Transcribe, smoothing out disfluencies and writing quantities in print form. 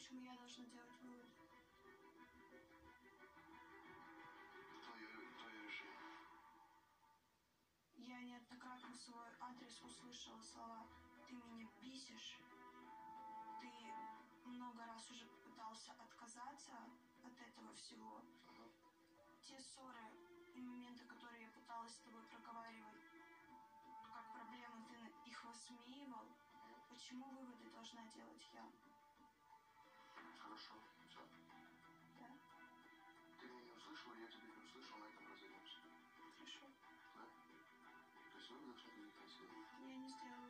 почему я должна делать вывод? Твое решение. Я неоднократно в свой адрес услышала слова «ты меня бесишь», ты много раз уже попытался отказаться от этого всего. Те ссоры и моменты, которые я пыталась с тобой проговаривать, как проблемы, ты их высмеивал. Почему выводы должна делать я? Хорошо, все. Да. Ты меня не услышала, я тебя не услышал, на этом разойдемся. Хорошо. Да? То есть выводов никаких не сделал. Я не сделала